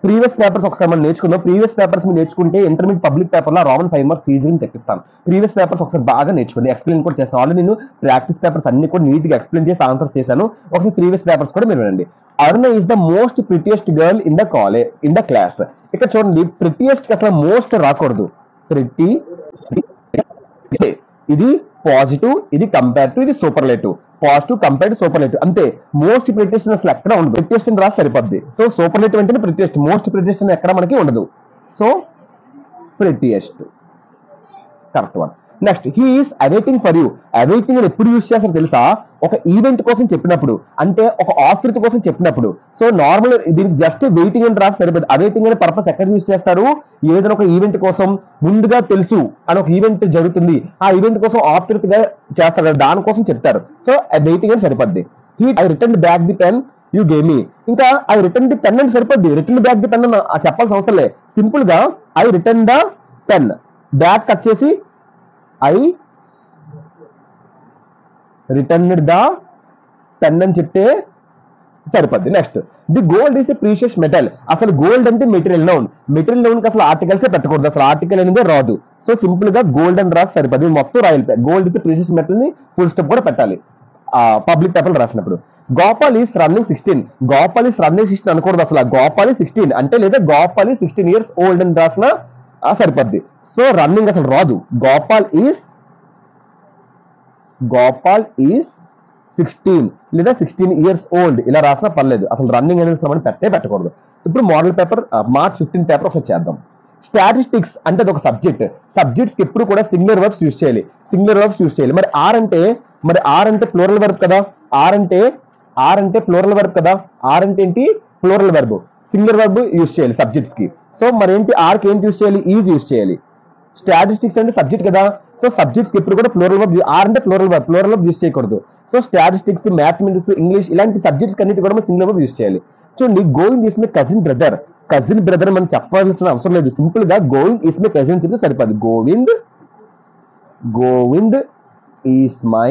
Previous papers ఒకసారి మనం నేర్చుకుందాం. ప్రీవియస్ పేపర్స్ మీరు నేర్చుకుంటే ఇంటర్మీడియట్ పబ్లిక్ పేపర్ లో రామన్ 5 మార్క్స్ ఈజీగా తెప్పిస్తాను. ప్రీవియస్ పేపర్స్ ఒకసారి బాగా నేర్చుకోండి, ఎక్స్ప్లెయిన్ కూడా చేస్తాను. ఆల్రెడీ నేను ప్రాక్టీస్ పేపర్స్ అన్ని కూడా నీట్ గా ఎక్స్ప్లెయిన్ చేసి ఆన్సర్స్ చేశాను. ఒకసారి ప్రీవియస్ పేపర్స్ కూడా మీరు వినండి. Aruna is the most prettiest girl in the college in the class. ఇక్కడ చూడండి, ప్రిటియెస్ట్ అసలు మోస్ట్ రాకూడదు. ప్రిటి ఇది పాజిటివ్, ఇది కంపేర్ టు, ఇది superlative. Positive compare to superlative అంతే. మోస్ట్ ప్రిటియెస్ట్ అసలు ఎక్కడ ఉండదు. ప్రిటియెస్ట్ అని రాసి సరిపోద్ది. సో సూపర్లేటివ్ అంటే ప్రిటియెస్ట్, మోస్ట్ ప్రిటియెస్ట్ ఎక్కడ మనకి ఉండదు. So prettiest correct one. Next, he is awaiting for you. Awaiting అని ఎప్పుడు యూజ్ చేస్తారో తెలుసా? ఒక ఈవెంట్ కోసం చెప్పినప్పుడు, అంటే ఒక ఆకృతి కోసం చెప్పినప్పుడు. సో నార్మల్ దీనికి జస్ట్ వెయిటింగ్ అని రాసి సరిపోదు. అవైటింగ్ అనే పర్పస్ ఎక్కడ యూజ్ చేస్తారు? ఏదైనా ఒక ఈవెంట్ కోసం ముందుగా తెలుసు అని ఒక ఈవెంట్ జరుగుతుంది, ఆ ఈవెంట్ కోసం ఆకృతిగా చేస్తారు కదా, దానికోసం చెప్తారు. సో వెయిటింగ్ అని సరిపోద్ది. He I return back the pen you gave me. ఇంకా ఐ రిటర్న్ ది పెన్ అని సరిపోద్ది. రిటర్న్ బ్యాక్ ది పెన్ అని చెప్పాల్సిన అవసరం లేదు. సింపుల్ గా I return the pen, back cut చేసి ఐ రిటర్న్డ్ ద పెన్ అని చెప్తే సరిపోద్ది. Next, the gold is a precious metal. అసలు గోల్డ్ అంటే మెటీరియల్ నౌన్. మెటీరియల్ నౌన్ కి అసలు ఆర్టికల్సే పెట్టకూడదు, అసలు ఆర్టికల్ అనేది రాదు. సో సింపుల్ గా గోల్డ్ అని రాసి సరిపోద్ది. మొత్తం రాయాలి. గోల్డ్ ఇస్ ప్రీషియస్ మెటల్ ని ఫుల్ స్టాప్ కూడా పెట్టాలి పబ్లిక్ పేపర్ రాసినప్పుడు. Gopal is running 16. Gopal is running 16 అనకూడదు అసలు. గోపాల్ ఈస్ 16 అంటే, లేదా గోపాల్ ఈస్ 16 years old అని రాసిన సరిపోద్ది. సో రన్నింగ్ అసలు రాదు. గోపాల్ ఈస్ 16 లేదా 16 years old ఇలా రాసినా పర్లేదు. అసలు రన్నింగ్ అనేది పెట్టకూడదు. ఇప్పుడు మోడల్ పేపర్ మార్చ్ 15 పేపర్ ఒకసారి చేద్దాం. స్టాటిస్టిక్స్ అంటే అది ఒక సబ్జెక్ట్. సబ్జెక్ట్స్ ఎప్పుడు కూడా సింగులర్ వర్బ్స్ యూజ్ చేయాలి. మరి ఆర్ అంటే ప్లూరల్ వర్బ్ కదా. ఆర్ అంటే ప్లూరల్ వర్బ్ కదా. ఆర్ అంటే ఏంటి? Plural verb. Singular verb use చేయాలి సబ్జెక్ట్స్ కి. సో మరి ఏంటి? ఆర్ కి ఏంటి యూజ్ చేయాలి? ఈజ్ యూజ్ చేయాలి. స్టాటిస్టిక్స్ అంటే సబ్జెక్ట్ కదా. సో సబ్జెక్ట్స్ కి ఎప్పుడు కూడా ప్లూరల్ వర్బ్, ఆర్ అంటే ప్లూరల్ వర్బ్ యూజ్ చేయకూడదు. సో స్టాటిస్టిక్స్, మ్యాథమెటిక్స్, ఇంగ్లీష్ ఇలాంటి సబ్జెక్ట్స్ అన్నిటి కూడా మనం సింగులర్ వర్బ్ యూజ్ చేయాలి. చూడండి, Govind is my cousin brother. Cousin brother మనం చెప్పాల్సిన అవసరం లేదు. సింపుల్ గా గోవింద్ ఈస్ మై కజిన్ చెప్తే సరిపోదు. గోవింద్ ఈస్ మై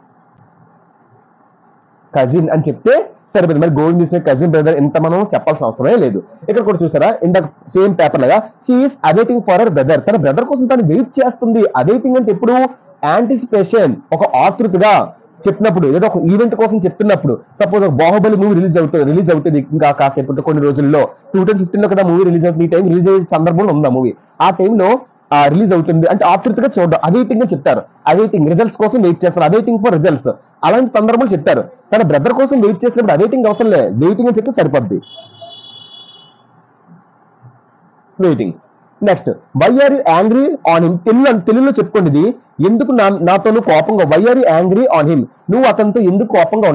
కజిన్ అని చెప్తే సరిపోతుంది. మరి Govind is my cousin brother ఎంత మనం చెప్పాల్సిన అవసరమే లేదు. ఇక్కడ కూడా చూసారా, ఇందాక సేమ్ పేపర్ లాగా she is awaiting for her brother. తన బ్రదర్ కోసం తను వెయిట్ చేస్తుంది. అవైటింగ్ అంటే ఎప్పుడు? యాంటిసిపేషన్, ఒక ఆతృతగా చెప్పినప్పుడు, ఏదో ఒక ఈవెంట్ కోసం చెప్తున్నప్పుడు. సపోజ్ ఒక బాహుబలి మూవీ రిలీజ్ అవుతుంది ఇంకా కాసేపు కొన్ని రోజుల్లో. 2015 లో కదా మూవీ రిలీజ్ అవుతుంది. ఈ టైం రిలీజ్ అయ్యే సందర్భంలో ఉంది ఆ మూవీ. ఆ టైంలో రిలీజ్ అవుతుంది అంటే ఆతృతగా చూడడం, అవైటింగ్ అని చెప్తారు. అవైటింగ్ రిజల్ట్స్ కోసం వెయిట్ చేస్తారు. అవైటింగ్ ఫర్ రిజల్ట్స్ అలాంటి సందర్భాలు చెప్తారు. తన బ్రదర్ కోసం వెయిట్ చేసినప్పుడు అవైటింగ్ అవసరం లేదు, వెయిటింగ్ అని చెప్తే సరిపోద్ది. Waiting. Next, why are you angry on him. తెలుగులో చెప్పుకోండి ఇది. ఎందుకు నాతో కోపంగా, why are you angry on him. నువ్వు అతనితో ఎందుకు కోపంగా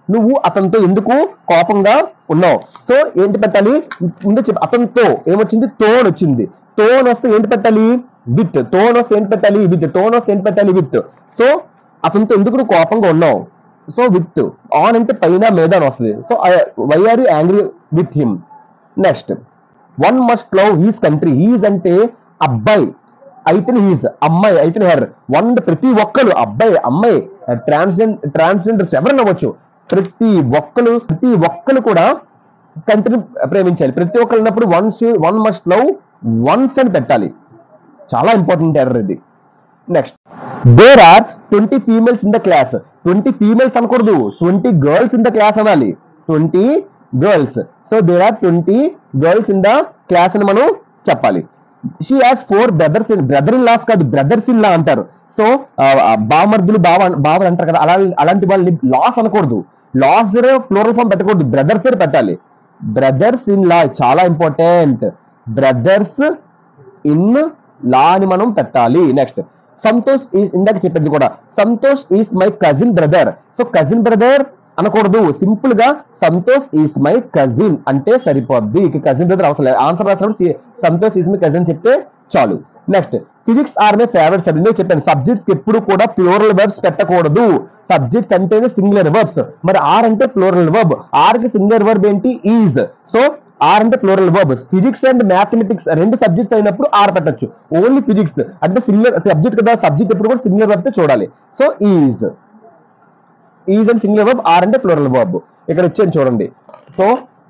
ఉన్నావు. సో ఏంటి పెట్టాలి? ముందు అతనితో ఏమొచ్చింది? టోన్ వచ్చింది. టోన్ వస్తే ఏంటి పెట్టాలి? విత్. టోన్ వస్తే ఏంటి పెట్టాలి? విత్. సో అతనితో ఎందుకు నువ్వు కోపంగా ఉన్నావు? So with. ఆన్ అంటే పైన మీద అని వస్తుంది. So why are you angry with him. Next, one must love his country. His అంటే అబ్బాయి అయితే హీజ్, అమ్మాయి అయితే హెర్. వన్ అంటే ప్రతి ఒక్కరు, అబ్బాయి అమ్మాయి ట్రాన్స్జెండర్స్ ఎవరైనా అవ్వచ్చు. ప్రతి ఒక్కరు కూడా కంట్రీని ప్రేమించాలి. ప్రతి ఒక్కరు ఉన్నప్పుడు వన్ మస్ట్ లవ్ వన్స్ అని పెట్టాలి. చాలా ఇంపార్టెంట్ ఎర్రర్ ఇది. Next, there are 20 females in the class. 20 females అనకూడదు, 20 girls ఇన్ ద క్లాస్ అనాలి. 20 girls. So there are 20 girls in the class అని మనం చెప్పాలి. She has 4 brothers. Brother in laws కాదు, బ్రదర్స్ ఇన్ లా అంటారు. So బామర్దులు బావలు అంటారు కదా, అలాంటి వాళ్ళని లాస్ అనకూడదు. లాస్ ప్లూరల్ ఫామ్ పెట్టకూడదు, బ్రదర్స్ పెట్టాలి. బ్రదర్స్ ఇన్ లా చాలా ఇంపార్టెంట్. బ్రదర్స్ ఇన్ లా అని మనం పెట్టాలి. నెక్స్ట్, సంతోష్ ఈజ్, ఇందాక చెప్పింది కూడా, Santosh is my cousin brother. So cousin brother అనకూడదు, సింపుల్ గా సంతోష్ ఈజ్ మై కజిన్ అంటే సరిపోద్ది. ఇక కజిన్ బ్రదర్ అవసరం లేదు. ఆన్సర్ రాసినప్పుడు సంతోష్ ఈజ్ మై కజిన్ చెప్తే చాలు. Next, physics are my favourite subject. నేను చెప్పాను సబ్జెక్ట్స్ ఎప్పుడు కూడా ప్లూరల్ వర్బ్స్ పెట్టకూడదు. సబ్జెక్ట్స్ అంటేనే సింగులర్ వర్బ్స్. మరి ఆర్ అంటే ప్లూరల్ వర్బ్. ఆర్ కి సింగులర్ వర్బ్ ఏంటి? ఈజ్. సో ఆర్ అంటే plural verb. Physics and mathematics రెండు సబ్జెక్ట్స్ అయినప్పుడు ఆర్ పెట్టచ్చు. ఓన్లీ ఫిజిక్స్ అంటే సింగులర్ సబ్జెక్ట్ కదా, సబ్జెక్ట్ ఎప్పుడు కూడా సింగులర్ వర్బ్ చూడాలి. So is and singular verb, are అంటే ప్లూరల్ వర్బ్. ఇక్కడ ఇచ్చాను చూడండి. సో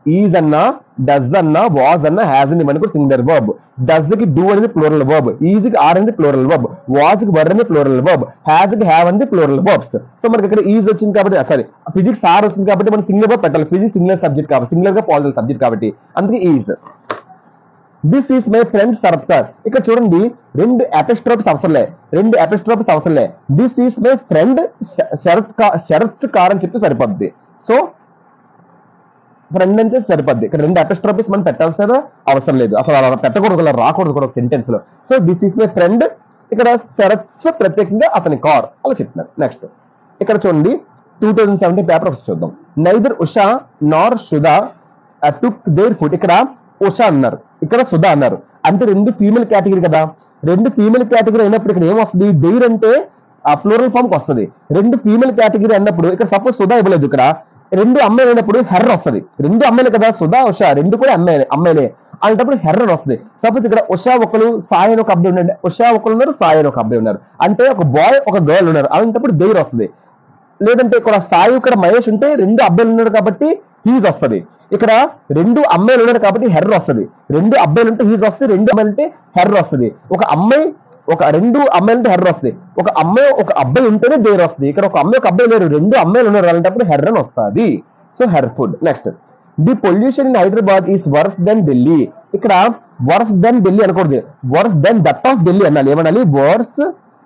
ఈజ్ అన్నా, డస్ అన్నా, వాజ్ అన్నా, హ్యాజ్ అని మనకు సింగులర్ వర్బ్. డస్ కి డూ అనేది ప్లూరల్ వర్బ్, ఈజ్ కి ఆర్ అనేది ప్లూరల్ వర్బ్, వాజ్ కి వర్ అనేది ప్లూరల్ వర్బ్, హ్యాజ్ కి హ్యావ్ అనేది ప్లూరల్ వర్బ్స్. సో మనకి ఇక్కడ ఈజ్ వచ్చింది కాబట్టి, సారీ ఫిజిక్స్ ఆర్ వచ్చింది కాబట్టి మనం సింగులర్ వర్బ్ పెట్టాలి. ఫిజిక్స్ సింగులర్ సబ్జెక్ట్ కాబట్టి, సింగులర్ గా పాజిటివ్ సబ్జెక్ట్ కాబట్టి అందుకే is. This is my friend Sharath car. ఇక్కడ చూడండి రెండు అపెస్ట్రోఫ్స్ అవసరం లే. This is my friend Sharath car అని చెప్తే సరిపోద్ది. సో ఫ్రెండ్ అంటే సరిపోద్ది. ఇక్కడ రెండు అపెస్ట్రోఫీస్ మనం పెట్టాల్సిన అవసరం లేదు, అసలు అలా పెట్టకూడదు, అలా రాకూడదు కూడా ఒక సెంటెన్స్ లో. So this is my friend, ఇక్కడ శరత్ ప్రత్యేకంగా అతని కార్ అలా చెప్తున్నారు. నెక్స్ట్ ఇక్కడ చూడండి 2017 పేపర్ ఒకటి చూద్దాం. Neither Usha Nar Sudha took their food. ఇక్కడ ఉషా అన్నారు, ఇక్కడ సుధా అన్నారు, అంటే రెండు ఫీమేల్ కేటగిరీ కదా. రెండు ఫీమేల్ కేటగిరీ అయినప్పుడు ఇక్కడ ఏమొస్తుంది, దేర్ అంటే ప్లూరల్ ఫామ్ కి వస్తుంది. రెండు ఫీమేల్ కేటగిరీ అన్నప్పుడు ఇక్కడ సపోజ్ సుధా ఇవ్వలేదు, ఇక్కడ రెండు అమ్మాయిలు అయినప్పుడు హెర్ర వస్తుంది. రెండు అమ్మాయిలు కదా, సుధా ఉషా రెండు కూడా అమ్మాయిలే అనేటప్పుడు హెర్ర వస్తుంది. సపోజ్ ఇక్కడ ఉషా ఒకరు, సాయి అని ఒక అబ్బాయి ఉన్నాడు, ఉషా ఒకరు ఉన్నారు, సాయి అని ఒక అబ్బాయి ఉన్నారు, అంటే ఒక బాయ్ ఒక గర్ల్ ఉన్నారు, అలాంటప్పుడు దేర్ వస్తుంది. లేదంటే ఇక్కడ సాయి ఇక్కడ మహేష్ ఉంటే రెండు అబ్బాయిలు ఉన్నారు కాబట్టి హీజ్ వస్తుంది. ఇక్కడ రెండు అమ్మాయిలు ఉన్నారు కాబట్టి హెర్ర వస్తుంది. రెండు అబ్బాయిలు ఉంటే హీజ్ వస్తుంది, రెండు అమ్మాయిలు అంటే హెర్ర వస్తుంది. రెండు అమ్మాయిలు అంటే హెర్ర వస్తుంది. ఒక అమ్మాయి ఒక అబ్బాయి ఉంటేనే దేర్ వస్తుంది. ఇక్కడ ఒక అమ్మాయి ఒక అబ్బాయి లేరు, రెండు అమ్మాయిలు ఉన్నారు అలాంటప్పుడు హెర్ర అని వస్తుంది. So her food. Next the pollution in Hyderabad is worse than Delhi. ఇక్కడ వర్స్ దెన్ ఢిల్లీ అనకూడదు, worse than that of Delhi అనాలి. ఏమనాలి, worse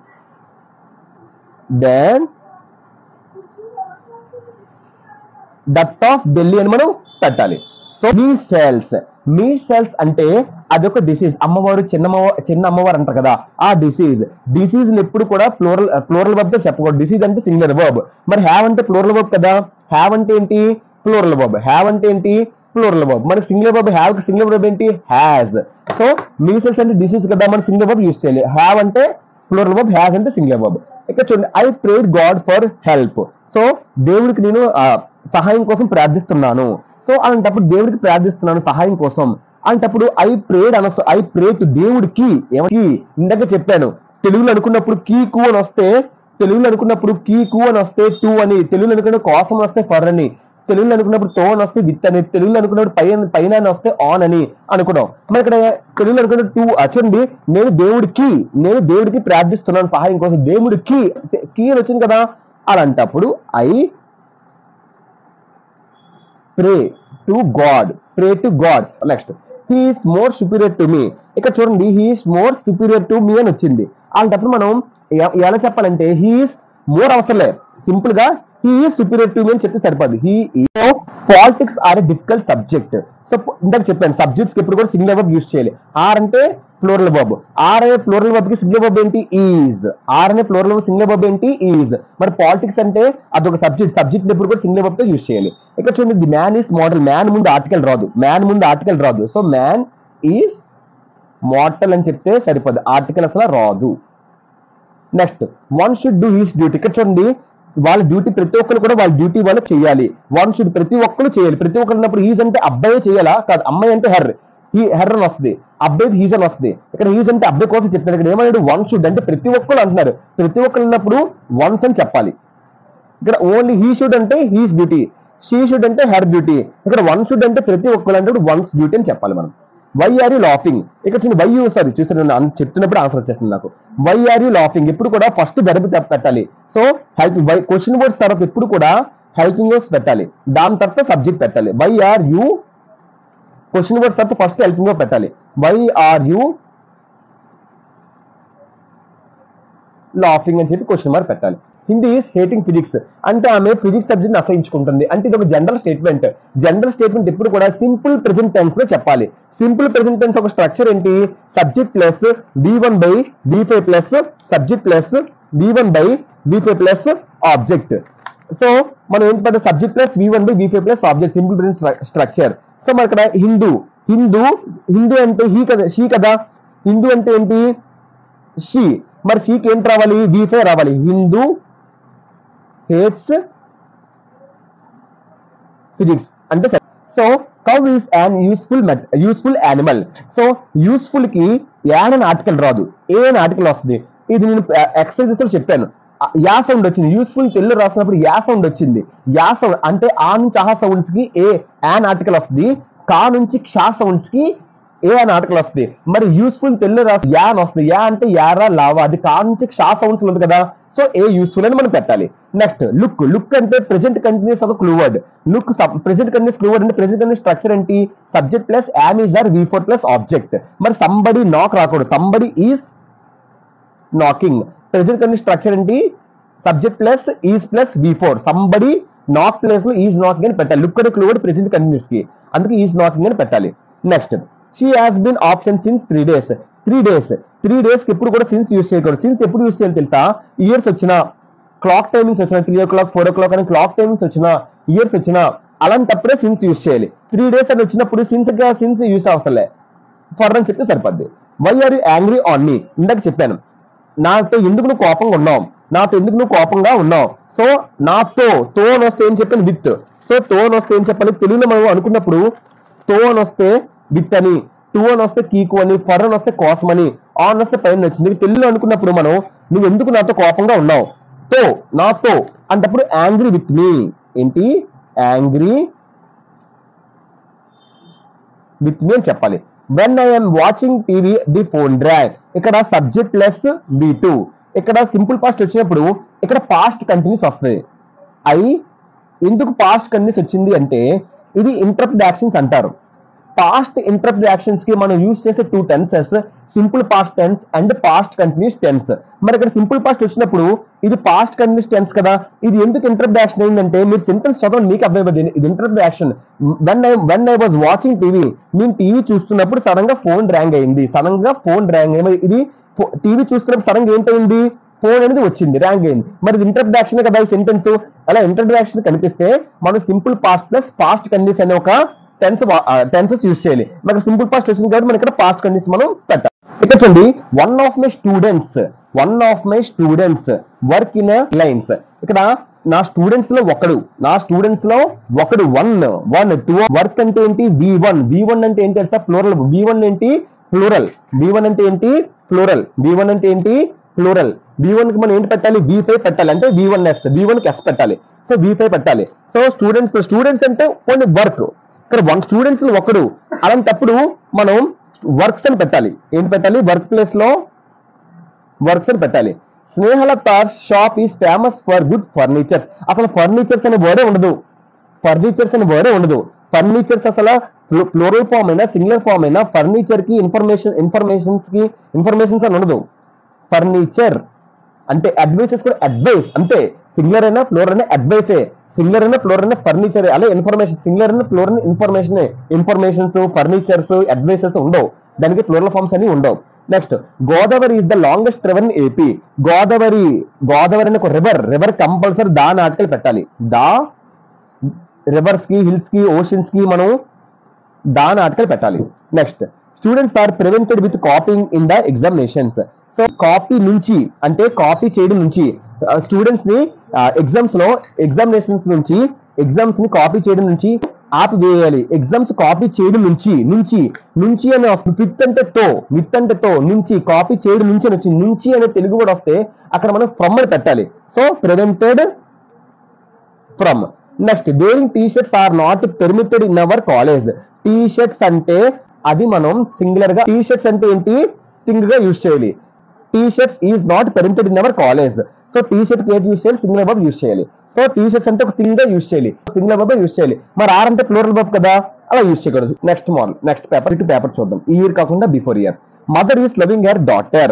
than that of Delhi అని మనం పెట్టాలి. సో మీ సెల్స్ అంటే అదొక డిసీజ్. అమ్మవారు చిన్న అమ్మవారు అంటారు కదా, ఆ డిసీజ్ ఎప్పుడు కూడా ప్లూరల్ వర్బ్ తో చెప్పకూడదు. డిసీజ్ అంటే సింగులర్ వర్బ్. మరి హ్యావ్ అంటే ప్లూరల్ వర్బ్ కదా, హ్యావ్ అంటే ఏంటి, ప్లూరల్ వర్బ్. హ్యావ్ అంటే ఏంటి, ప్లూరల్ వర్బ్. మనకి సింగులర్ వర్బ్ హ్యావ్ కి సింగులర్ వర్బ్ ఏంటి, హ్యాజ్. సో మీ సెల్స్ అంటే డిసీజ్ కదా, మనం సింగులర్ వర్బ్ యూజ్ చేయాలి. హ్యావ్ అంటే ప్లూరల్ వర్బ్, హ్యాజ్ అంటే సింగులర్ వర్బ్. ఇక్కడ చూడండి, I prayed god for help. So దేవుడికి నేను సహాయం కోసం ప్రార్థిస్తున్నాను. సో అలాంటప్పుడు దేవుడికి ప్రార్థిస్తున్నాను సహాయం కోసం అంటప్పుడు ఐ ప్రే టు దేవుడికి. ఏమకి ఇందాక చెప్పాను, తెలుగులో అనుకున్నప్పుడు కీకు అని వస్తే, టు అని, తెలుగులో అనుకున్న కోసం వస్తే ఫర్ అని, తెలుగులో అనుకున్నప్పుడు తో అని వస్తే విత్ అని, తెలుగులో అనుకున్నప్పుడు పైన అని వస్తే ఆన్ అని అనుకున్నాం. మరి ఇక్కడ తెలుగులో అనుకున్న టూ చూడండి, నేను దేవుడికి ప్రార్థిస్తున్నాను సహాయం కోసం. దేవుడికి కీ అని వచ్చింది కదా, అలాంటప్పుడు I pray to god. Next he is more superior to me. ఇక్కడ చూడండి, he is more superior to me అని వచ్చింది. అలాంటప్పుడు మనం ఎలా చెప్పాలంటే, హీ ఈస్ మోర్ అవసరం లేదు, సింపుల్ గా he is superior to me అని చెప్తే సరిపోదు. Politics are a difficult subject. So ఇందాక చెప్పాను, సబ్జెక్ట్స్ ఎప్పుడు కూడా సింగులర్ వర్బ్ యూజ్ చేయాలి. ఆర్ అంటే ప్లూరల్ వర్బ్, ఆర్ అనే ప్లూరల్ వర్బ్ కి సింగులర్ వర్బ్ ఏంటి, ఈజ్. ఆర్ అనే ప్లూరల్ వర్బ్ సింగులర్ వర్బ్ ఏంటి, ఈజ్. మరి పాలిటిక్స్ అంటే అదొక సబ్జెక్ట్ ఎప్పుడు కూడా సింగులర్ వర్బ్ తో యూజ్ చేయాలి. ఇక్కడ చూడండి, the man is mortal. Man ముందు ఆర్టికల్ రాదు. సో మ్యాన్ ఈస్ మోర్టల్ అని చెప్తే సరిపోదు, ఆర్టికల్ అసలు రాదు. Next one should do his duty. ఇక్కడ చూడండి, వాళ్ళ డ్యూటీ ప్రతి ఒక్కరు కూడా వాళ్ళ డ్యూటీ వాళ్ళు చేయాలి. వన్ షుడ్ ప్రతి ఒక్కరు చేయాలి. ప్రతి ఒక్కరు ఉన్నప్పుడు హీజ్ అంటే అబ్బాయి చేయాలా కాదు, అమ్మాయి అంటే హెర్ అని వస్తుంది, అబ్బాయి హీజ్ అని వస్తుంది. ఇక్కడ హీజ్ అంటే అబ్బాయి కోసం చెప్తారు. ఇక్కడ ఏమన్నాడు, వన్ షుడ్ అంటే ప్రతి ఒక్కరు అంటున్నారు. ప్రతి ఒక్కరు ఉన్నప్పుడు వన్స్ అని చెప్పాలి. ఇక్కడ ఓన్లీ హీ షుడ్ అంటే హీస్ డ్యూటీ, షీ షుడ్ అంటే హెర్ డ్యూటీ. ఇక్కడ వన్ షుడ్ అంటే ప్రతి ఒక్కరు అంటే వన్స్ డ్యూటీ అని చెప్పాలి మనం. Why are you laughing. ఇక్కడ చూడండి, వై యూ సారీ చూస్తున్నాను చెప్తున్నప్పుడు ఆన్సర్ వచ్చేస్తుంది నాకు. వై ఆర్ యూ లాఫింగ్ ఎప్పుడు కూడా ఫస్ట్ వెర్బ్ పెట్టాలి. సో క్వశ్చన్ వర్డ్స్ తర్వాత ఎప్పుడు కూడా హెల్పింగ్ వర్డ్స్ పెట్టాలి, దాని తర్వాత సబ్జెక్ట్ పెట్టాలి. Why are you question words తర్వాత ఫస్ట్ హెల్పింగ్ వర్బ్ పెట్టాలి. వై ఆర్ యూ లాఫింగ్ అని చెప్పి క్వశ్చన్ మార్క్ పెట్టాలి. హిందీ ఈస్ హేటింగ్ ఫిజిక్స్ అంటే ఆమె ఫిజిక్స్ సబ్జెక్ట్ అసహించుకుంటుంది. అంటే ఇది ఒక జనరల్ స్టేట్మెంట్ ఎప్పుడు కూడా సింపుల్ ప్రెజెంట్ టెన్స్ లో చెప్పాలి. సింపుల్ ప్రెజెంట్ టెన్స్ ఒక స్ట్రక్చర్ ఏంటి, subject plus V1/V5 plus subject plus V1/V5 plus object. So మనం ఏంటంటే subject plus V1/V5 plus object, simple present structure. So మన ఇక్కడ హిందూ అంటే షీ కదా, హిందూ అంటే ఏంటి షీ. మరి షీకి ఏంటి రావాలి, V5 రావాలి. హిందూ హేట్స్ ఫిజిక్స్ అంటే. So cow is an useful animal. So useful కి యాన్ అని ఆర్టికల్ రాదు, ఏ అని ఆర్టికల్ వస్తుంది. ఇది నేను ఎక్సర్సైజెస్ లో చెప్పాను. యా సౌండ్ వచ్చింది. యూస్ఫుల్ తెలుగు రాసినప్పుడు యా సౌండ్ వచ్చింది. యా సౌండ్ అంటే ఆ నుంచి ఆహా సౌండ్స్ కి ఏ యాన్ ఆర్టికల్ వస్తుంది, కా నుంచి క్షా సౌండ్స్ కి ఏ అని ఆర్టికల్ వస్తుంది. మరి యూస్ఫుల్ తెలుగు రాసి యా అని వస్తుంది. యా అంటే యారా లావా, అది కా నుంచి క్షా సౌండ్స్ ఉంది కదా, సో ఏ యూస్ఫుల్ అని మనం పెట్టాలి. Next look. లుక్ అంటే ప్రెజెంట్ కంటిన్యూస్ ఒక clue word. Look present continuous clue word అంటే ప్రెజెంట్ కంటిన్యూస్ స్ట్రక్చర్ ఏంటి, subject plus am is are V4 plus object. మరి సంబడి నాక్ రాకూడదు, somebody is knocking. Present continuous structure ఏంటి, subject plus is plus V4. Somebody knock place లో is knocking అని పెట్టాలి. Look అనే clue word present continuous కి, అందుకే is knocking అని పెట్టాలి. Next she has been absent since 3 days. 3 days కి ఎప్పుడు కూడా సిన్స్ యూస్ చేయకూడదు. సిన్స్ ఎప్పుడు యూస్ చేయాలి తెలుసా, ఇయర్స్ వచ్చినా, క్లాక్ టైమింగ్స్ వచ్చినా, 3 o'clock 4 o'clock అని క్లాక్ టైమింగ్స్ వచ్చినా, ఇయర్స్ వచ్చినా అలాంటప్పుడే సిన్స్ యూస్ చేయాలి. 3 days అని వచ్చినప్పుడు సిన్స్ యూస్ అవసరంలే, ఫర్ అని చెప్తే సరిపోద్ది. Why are you angry on me, ఇందాక చెప్పాను నాతో ఎందుకు నువ్వు కోపంగా ఉన్నావు, నాతో ఎందుకు నువ్వు కోపంగా ఉన్నావు. సో నాతో తో అని వస్తే ఏం చెప్పాను, విత్. సో తో అని వస్తే ఏం చెప్పాలి, తెలుగులో మనం అనుకున్నప్పుడు తో అని వస్తే విత్ అని, టూ అని వస్తే కీకు అని, ఫర్ అని వస్తే కోసం అని, ఆన్ వస్తే పైన వచ్చింది. తెలుగులో అనుకున్నప్పుడు మనం నువ్వు ఎందుకు నాతో కోపంగా ఉన్నావు, తో నాతో అంటప్పుడు యాంగ్రీ విత్ మీ. ఏంటి, యాంగ్రీ విత్ మీ అని చెప్పాలి. When I'm watching TV the phone drag, ఇక్కడ సబ్జెక్ట్ ప్లస్ V2. ఇక్కడ సింపుల్ పాస్ట్ వచ్చినప్పుడు ఇక్కడ పాస్ట్ కంటిన్యూస్ వస్తుంది. ఎందుకు పాస్ట్ కంటిన్యూస్ వచ్చింది అంటే ఇది ఇంటరప్ట్ యాక్షన్స్ అంటారు. పాస్ట్ ఇంటరప్ట్ యాక్షన్స్ కి మనం యూజ్ చేసే 2 tenses, simple past tense and past continuous tense. మరి ఇక్కడ సింపుల్ పాస్ట్ వచ్చినప్పుడు ఇది పాస్ట్ కంటిన్యూస్ టెన్స్ కదా, ఇది ఎందుకు ఇంటరప్ట్ యాక్షన్ అయిందంటే మీరు సెంటెన్స్ చదవండి మీకు అర్థమైపోతుంది. ఇది interrupt action. When I was watching TV, నేను టీవీ చూస్తున్నప్పుడు సడన్ గా ఫోన్ ర్యాంగ్ అయింది. ఇది టీవీ చూస్తున్నప్పుడు సడన్ గా ఏంటైంది, ఫోన్ అనేది వచ్చింది, ర్యాంగ్ అయింది. మరి ఇది ఇంటరప్ట్ యాక్షన్ కదా ఈ సెంటెన్స్. అలా ఇంటరప్ట్ యాక్షన్ కనిపిస్తే మనం simple past plus past continuous అనే ఒక టెన్సెస్ యూజ్ చేయాలి. మనకి సింపుల్ పాస్ట్ వచ్చింది కాబట్టి మనం ఇక్కడ పాస్ట్ కంటిన్యూస్ మనం పెట్టాలి. ఇక్కడ చూడండి, one of my students work in lines. ఇక్కడ నా స్టూడెంట్స్ లో ఒకడు వన్ 2. వర్క్ అంటే ఏంటి, V1 అంటే ఏంటి అంటే ప్లూరల్. V1 ఏంటి, ప్లూరల్. V1 కి మనం ఏంటి పెట్టాలి, V5 పెట్టాలి. అంటే V1 కి S పెట్టాలి. సో V5 పెట్టాలి. సో స్టూడెంట్స్ అంటే కొన్ని వర్క్. ఇక్కడ 1 స్టూడెంట్స్ లో ఒకడు, అలాంటప్పుడు మనం వర్క్స్ అని పెట్టాలి. ఏంటి పెట్టాలి, వర్క్ ప్లేస్ లో వర్క్స్ అని పెట్టాలి. Snehalatha shop is famous for good furnitures. అసలు ఫర్నిచర్స్ అనే వర్డే ఉండదు. ఫర్నిచర్స్ అసలు ప్లూరల్ ఫామ్ అయినా సింగులర్ ఫామ్ అయినా ఫర్నిచర్ కి ఇన్ఫర్మేషన్స్ అని ఉండదు. ఫర్నిచర్ అంటే అడ్వైసెస్ కూడా అడ్వైస్ అంతే. సింగులర్ అయినా ఫ్లోర్ అయినా అడ్వైసే, సింగులర్ అయినా ఫ్లోర్ అయినా ఫర్నిచర్. అలా ఇన్ఫర్మేషన్, సింగులర్ అయినా ఫ్లోర్ అయినా ఇన్ఫర్మేషన్స్, ఫర్నిచర్స్, అడ్వైసెస్ ఉండవు. దానికి ఫ్లోరల్ ఫార్మ్స్ అన్ని ఉండవు. Next, Godavari is the longest river in AP. Godavari అనే ఒక రివర్ కంపల్సరీ దాని ఆర్టికల్ పెట్టాలి. రివర్స్ కి, హిల్స్ కి, ఓషన్స్ కి మనం దాని ఆర్టికల్ పెట్టాలి. Next, students are prevented with copying in the examinations. So copy నుంచి అంటే కాపీ చేయడం నుంచి స్టూడెంట్స్ ని ఎగ్జామినేషన్స్ నుంచి ఎగ్జామ్స్ ని కాపీ చేయడం నుంచి ఆపివేయాలి. ఎగ్జామ్స్ కాపీ చేయడం నుంచి అని వస్తుంది. విత్ అంటే తో నుంచి, కాపీ చేయడం నుంచి అని వచ్చింది. నుంచి అనే తెలుగు కూడా వస్తే అక్కడ మనం ఫ్రమ్ అని పెట్టాలి. So prevented from. Next, wearing T-shirts are not permitted in our college. T-shirts అంటే అది మనం సింగులర్ గా, టీ-షర్ట్స్ అంటే ఏంటి, థింగ్ గా యూజ్ చేయాలి. T-shirts is not permitted in our college. So T-shirt కి యూజ్ చేయాలి, సింగులర్ వర్బ్ యూజ్ చేయాలి. సో టీ-షర్ట్స్ అంటే ఒక థింగ్ గా యూజ్ చేయాలి, సింగులర్ వర్బ్ యూజ్ చేయాలి. మరి ఆర్ అంటే ప్లూరల్ వర్బ్ కదా, అలా యూజ్ చేయకూడదు. నెక్స్ట్ పేపర్ చూద్దాం. ఈ ఇయర్ కాకుండా before year. Mother is loving her daughter.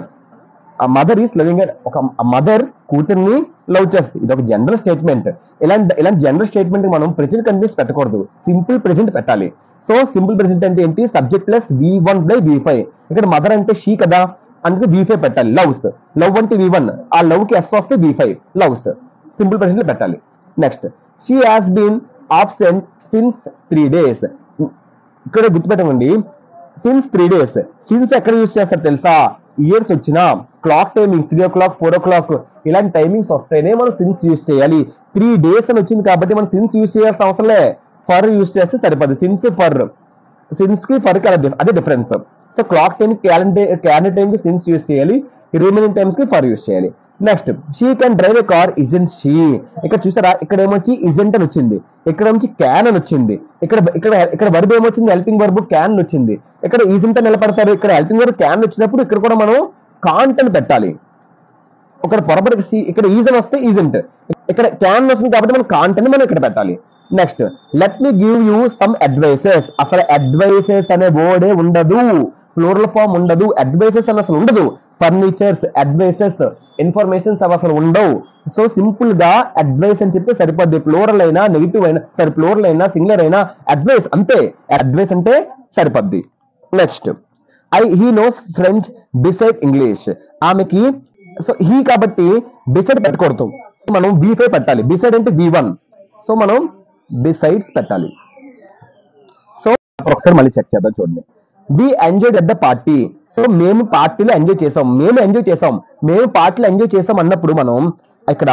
ఒక మదర్ కూతుర్ని లవ్ చేస్తుంది. ఇది ఒక జనరల్ స్టేట్మెంట్. ఇలాంటి జనరల్ స్టేట్మెంట్ మనం ప్రెజెంట్ కంటిన్యూస్ పెట్టకూడదు, సింపుల్ ప్రెజెంట్ పెట్టాలి. సో సింపుల్ ప్రెజెంట్ అంటే ఏంటి, subject plus V1 by V5. ఇక్కడ మదర్ అంటే షీ కదా, అందుకే V5 పెట్టాలి. లవ్ అంటే V1, ఆ లవ్ కి S వస్తే V5, లవ్స్. సింపుల్ ప్రెజెంట్ పెట్టాలి. Next, she has been absent since 3 days. ఇక్కడ గుర్తుపెట్టండి, సిన్స్ 3 days. సిన్స్ ఎక్కడ యూజ్ చేస్తారు తెలుసా, ఇయర్స్ వచ్చినా, క్లాక్ టైమింగ్స్ 3 o'clock 4 o'clock ఇలాంటి టైమింగ్స్ వస్తేనే మనం సిన్స్ యూజ్ చేయాలి. 3 days అని వచ్చింది కాబట్టి మనం సిన్స్ యూజ్ చేయాల్సిన అవసరం లే, ఫర్ యూజ్ చేస్తే సరిపోదు. సిన్స్ కి ఫర్ కి అదే difference. So clock time calendar time కి సిన్స్ యూస్ చేయాలి, రిమైనింగ్ టైమ్స్ కి ఫర్ యూస్ చేయాలి. Next she can drive a car isn't she. ఇక్కడ చూసారా, ఇక్కడ ఏమొచ్చి ఇజెంట్ అని వచ్చింది, ఇక్కడ నుంచి క్యాన్ అని వచ్చింది, ఇక్కడ ఇక్కడ ఇక్కడ వర్బ్ ఏమొచ్చింది, హెల్పింగ్ వర్బ్ క్యాన్ వచ్చింది. ఇక్కడ ఈజెంట్ అని నిలబడతారు, ఇక్కడ హెల్పింగ్ వర్బ్ క్యాన్ వచ్చినప్పుడు ఇక్కడ కూడా మనం కాంట్ అని పెట్టాలి. ఇక్కడ పొరపాటు ఇక్కడ ఈజన్ వస్తే ఈజెంట్, ఇక్కడ క్యాన్ వస్తుంది కాబట్టి మనం కాంట్ అని మనం ఇక్కడ పెట్టాలి. Next let me give you some advices. అసలు అడ్వైసెస్ అనే వర్డే ఉండదు, ప్లూరల్ ఫామ్ ఉండదు, అడ్వైసెస్ అని అసలు ఉండదు. ఫర్నిచర్స్, అడ్వైసెస్, ఇన్ఫర్మేషన్స్ అవి అసలు ఉండవు. సో సింపుల్ గా అడ్వైస్ అని చెప్పి సరిపోద్ది. ప్లూరల్ అయినా నెగిటివ్ అయినా సరే, ప్లూరల్ అయినా సింగులర్ అయినా అడ్వైస్ అంతే, అడ్వైస్ అంటే సరిపోద్ది. Next he knows French beside English. ఆమెకి సో హీ కాబట్టి బిసైడ్ పెట్టకూడదు, మనం B5 పెట్టాలి. బిసైడ్ అంటే B1, సో మనం బిసైడ్స్ పెట్టాలి. సో ఒకసారి మళ్ళీ చెక్ చేద్దాం చూడండి. We enjoyed at the party. So మేము పార్టీలో ఎంజాయ్ చేసాం, మేము పార్టీలో ఎంజాయ్ చేసాం అన్నప్పుడు మనం ఇక్కడ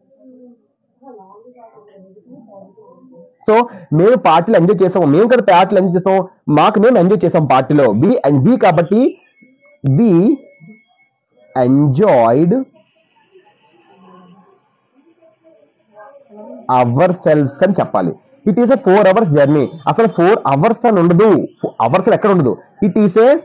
సో మేము పార్టీలో ఎంజాయ్ చేసాం, మేము కదా పార్టీలో ఎంజాయ్ చేసాం, మేము ఎంజాయ్ చేసాం పార్టీలో. వి కాబట్టి వి ఎంజాయ్డ్ అవర్ సెల్వ్స్ అని చెప్పాలి. It is a 4 hours journey. అసలు 4 hours అని ఉండదు, అవర్స్ ఎక్కడ ఉండదు. ఇట్ ఈస్ ఏ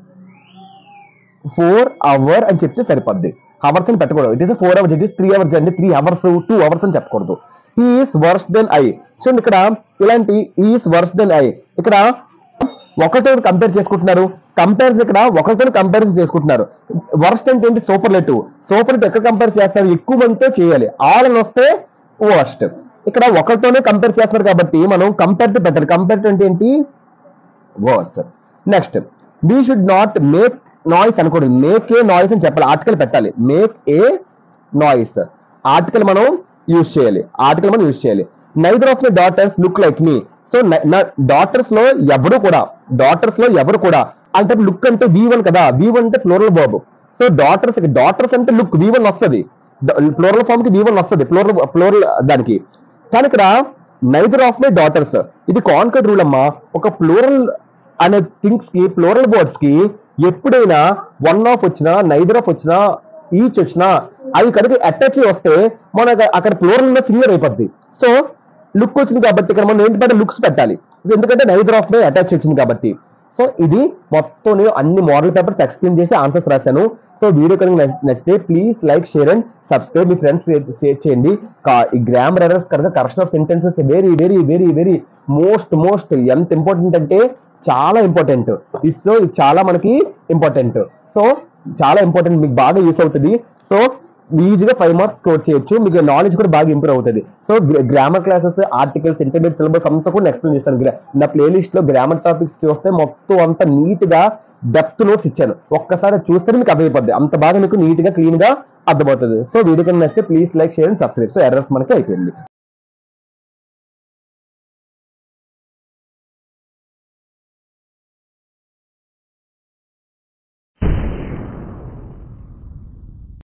4 hour అని చెప్తే సరిపోద్ది, అవర్స్ అని పెట్టకూడదు. It is a 4 hours, it is 3 hours journey, 3 hours 2 hours అని చెప్పకూడదు. He is worse than I. చూడండి ఇక్కడ ఇలాంటి ఈస్ వర్స్ దెన్ ఐ, ఇక్కడ ఒకరితో కంపేర్ చేసుకుంటున్నారు, ఇక్కడ ఒకరితో కంపారిజన్ చేసుకుంటున్నారు. వర్స్ట్ అంటే ఏంటి, సూపర్లేటివ్. సూపర్లేటివ్ ఎక్కడ కంపేర్ చేస్తారు, ఎక్కువ మందితో చేయాలి. ఆల్ అని వస్తే వర్స్ట్. ఇక్కడ ఒకరితోనే కంపేర్ చేస్తారు కాబట్టి మనం కంపేర్ పెట్టాలి. కంపేర్ అంటే ఏంటి, worse. Next we should not make noise అనకూడదు, మేక్ ఏ నాయిస్ అని చెప్పాలి. ఆర్టికల్ పెట్టాలి, మేక్ ఏ నాయిస్. ఆర్టికల్ మనం యూజ్ చేయాలి. Neither of my daughters look like me. So daughters లో ఎవరు కూడా అంటే లుక్ అంటే V1 కదా, V1 అంటే ప్లూరల్ వర్బ్. సో డాటర్స్ అంటే లుక్ V1 వస్తుంది, ప్లూరల్ ఫామ్ కి V1 వస్తుంది, ప్లూరల్ దానికి. కానీ ఇక్కడ నైదర్ ఆఫ్ మై డాటర్స్, ఇది కాన్కర్డ్ రూల్ అమ్మా. ఒక ప్లూరల్ అనే థింగ్స్ కి, ప్లూరల్ వర్డ్స్ కి ఎప్పుడైనా వన్ ఆఫ్ వచ్చినా, నైదర్ ఆఫ్ వచ్చినా, ఈచ్ వచ్చినా అవి కనుక అటాచ్ వస్తే మనకు అక్కడ ప్లూరల్ ఉన్న సింగులర్ అయిపోద్ది. సో లుక్ వచ్చింది కాబట్టి ఇక్కడ మనం ఏంటి లుక్స్ పెట్టాలి, ఎందుకంటే నైదర్ ఆఫ్ మై అటాచ్ వచ్చింది కాబట్టి. సో ఇది మొత్తం నేను అన్ని మోడల్ పేపర్స్ ఎక్స్ప్లెయిన్ చేసి ఆన్సర్స్ రాశాను. సో వీడియో కనుక నచ్చితే please like, share and subscribe. మీ ఫ్రెండ్స్ షేర్ చేయండి. ఈ గ్రామర్ ఎర్రర్స్ కనుక, correction of sentences very very very very most ఎంత ఇంపార్టెంట్ అంటే చాలా ఇంపార్టెంట్. సో ఇది చాలా మనకి ఇంపార్టెంట్. సో చాలా ఇంపార్టెంట్, మీకు బాగా యూస్ అవుతుంది. సో ఈజీగా 5 marks స్కోర్ చేయొచ్చు, మీకు నాలెడ్జ్ కూడా బాగా ఇంప్రూవ్ అవుతుంది. So grammar classes, articles, intermediate syllabus అంతా కూడా ఎక్స్ప్లెయిన్ చేస్తాను. నా ప్లేలిస్ట్ లో గ్రామర్ టాపిక్స్ చూస్తే మొత్తం అంతా నీట్ గా డెప్త్ నోట్స్ ఇచ్చాను. ఒక్కసారి చూస్తే మీకు అర్థమైపోద్ది, అంత బాగా మీకు నీట్ గా క్లీన్ గా అర్థమవుతుంది. సో వీడియో కన్నా నచ్చితే please like, share and subscribe. So errors మనకి అయిపోయింది.